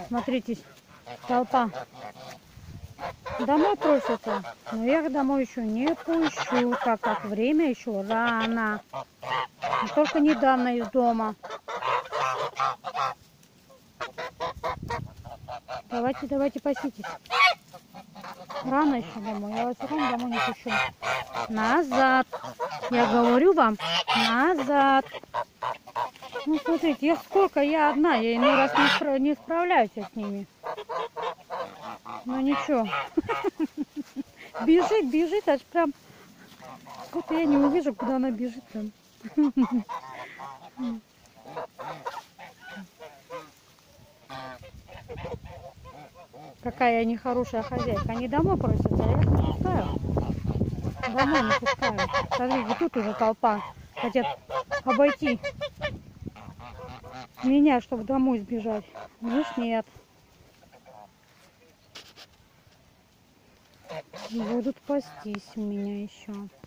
Смотрите, толпа. Домой просятся, но я их домой еще не пущу, так как время еще рано. Я только недавно из дома. Давайте паситесь. Рано еще домой, я вас рано домой не пущу. Назад. Я говорю вам, назад. Ну, смотрите, сколько я одна, я иной раз не справляюсь с ними. Ну, ничего. Бежит, аж прям... Вот я не увижу, куда она бежит там. Какая я нехорошая хозяйка. Они домой просятся, а я их не пускаю. Домой не пускаю. Смотрите, тут уже толпа. Хотят обойти меня, чтобы домой сбежать. Ну ж нет. Будут пастись у меня еще.